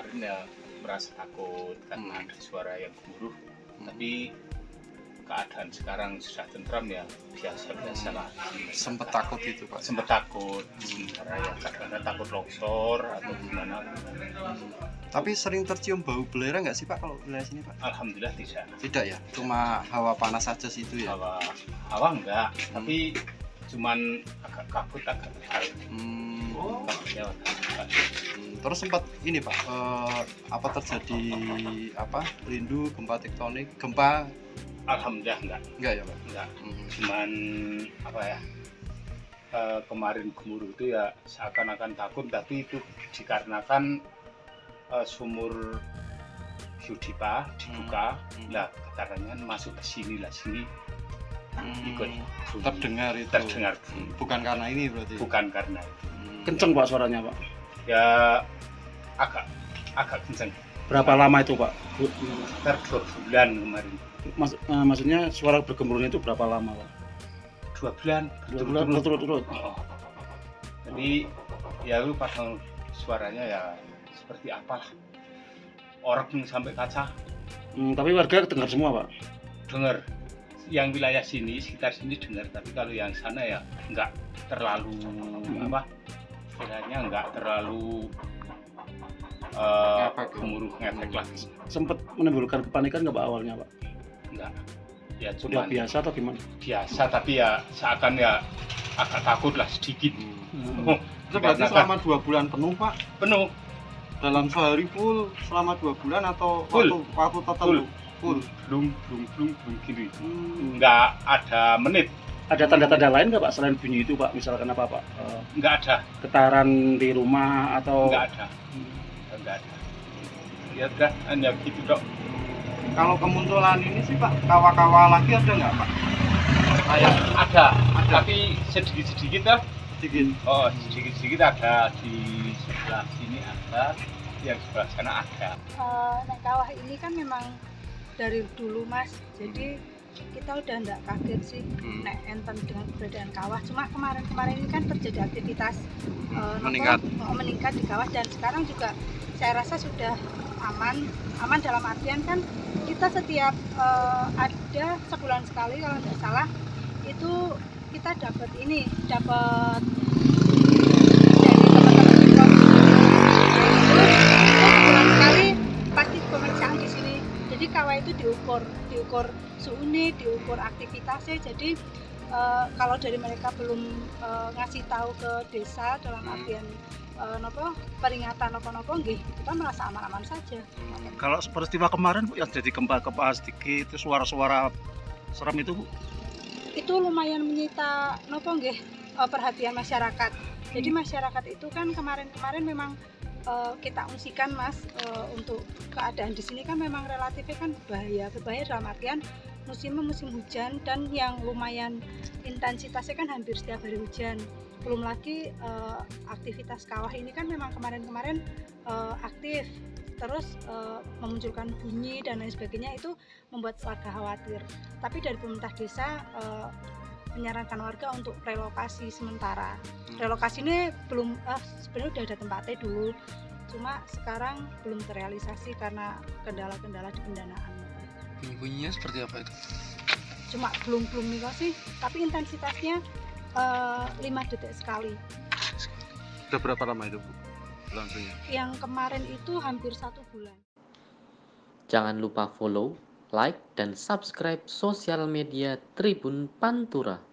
kemarin ya merasa takut karena ada suara yang gemuruh. Tapi keadaan sekarang sudah tentram ya, biasa-biasa lagi. Sempet takut itu Pak? Sempet takut, sementara ya kadang-kadang takut longsor atau gimana. Tapi sering tercium bau belerang nggak sih Pak kalau wilayah sini Pak? Alhamdulillah tidak. Tidak ya, cuma hawa panas saja situ ya? Hawa enggak, tapi cuman agak kabut, agak kebal. Kabutnya agak kebal. Terus sempat ini Pak, apa terjadi rindu, gempa tektonik, gempa? Alhamdulillah enggak. Enggak ya Pak? Enggak. Cuman kemarin gemuruh itu ya seakan-akan takut, tapi itu dikarenakan sumur Yudipa dibuka, lah getarannya masuk ke sini ikut terdengar itu. Terdengar. Bukan karena ini berarti? Bukan karena itu. Kenceng Pak suaranya Pak? Ya agak kenceng. Berapa lama itu Pak? Sekitar 2 bulan kemarin. Maksudnya suara bergemuruhnya itu berapa lama Pak? 2 bulan. 2 bulan berturut-turut. Jadi ya lu pasang suaranya ya seperti apalah. Orang sampai kaca. Tapi warga dengar semua Pak? Dengar. Yang wilayah sini, sekitar sini dengar, tapi kalau yang sana ya enggak terlalu istilahnya enggak terlalu gemuruh ngefek lagi. Sempat menimbulkan kepanikan nggak Pak awalnya Pak? Enggak. Ya Sudah biasa atau gimana? Biasa, tapi ya seakan ya agak takut lah sedikit. Itu berarti selama 2 bulan penuh Pak? Penuh. Dalam sehari full selama 2 bulan atau waktu tertentu? Full. Blung gini. Enggak ada menit. Ada tanda-tanda lain nggak Pak selain bunyi itu Pak? Misalkan apa Pak? Enggak ada. Getaran di rumah atau? Enggak ada. Enggak ada. Ya udah, hanya gitu dok. Kalau kemunculan ini sih Pak, kawah-kawah lagi ada nggak Pak? Ada. Tapi sedikit-sedikit lah. Sedikit. Oh, sedikit-sedikit ada di sebelah sini ada, yang sebelah sana ada. Nek kawah ini kan memang dari dulu Mas, jadi kita udah nggak kaget sih nek enten dengan keberadaan kawah. Cuma kemarin ini kan terjadi aktivitas meningkat di kawah, dan sekarang juga saya rasa sudah aman dalam artian kan kita setiap ada sebulan sekali kalau nggak salah itu kita dapat dari teman-teman sebulan sekali pasti pemeriksaan di sini. Jadi kawah itu diukur suhunya, diukur aktivitasnya. Jadi kalau dari mereka belum ngasih tahu ke desa dalam artian peringatan apa-apa nggih, kita merasa aman-aman saja. Kalau peristiwa kemarin Bu yang jadi gempa sedikit, itu suara-suara serem itu Bu? Itu lumayan menyita perhatian masyarakat. Jadi masyarakat itu kan kemarin memang kita ungsikan Mas, untuk keadaan di sini kan memang relatifnya kan berbahaya dalam artian musim hujan, dan yang lumayan intensitasnya kan hampir setiap hari hujan. Belum lagi aktivitas kawah ini kan memang kemarin aktif, terus memunculkan bunyi dan lain sebagainya, itu membuat warga khawatir. Tapi dari pemerintah desa menyarankan warga untuk relokasi sementara. Relokasi ini belum sebenarnya udah ada tempatnya dulu, cuma sekarang belum terrealisasi karena kendala-kendala di pendanaan. Bunyinya seperti apa itu? Cuma belum nih sih, tapi intensitasnya 5 detik sekali. Sudah berapa lama itu Bu langsungnya? Yang kemarin itu hampir 1 bulan. Jangan lupa follow, like, dan subscribe sosial media Tribun Pantura.